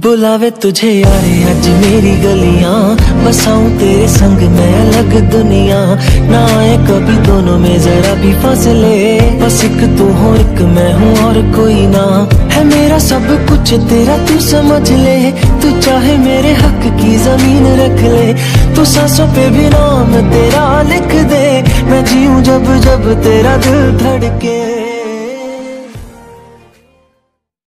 बुलावे तुझे यारे आज मेरी गलियां, बसाऊं तेरे संग मैं अलग दुनिया। ना आए कभी दोनों में जरा भी फासले, बस एक तू हो एक मैं हूँ और कोई ना। है मेरा सब कुछ तेरा तू समझ ले, तू चाहे मेरे हक की जमीन रख ले। तू सांसों पे भी नाम तेरा लिख दे, मैं जीऊं जब जब तेरा दिल धड़के।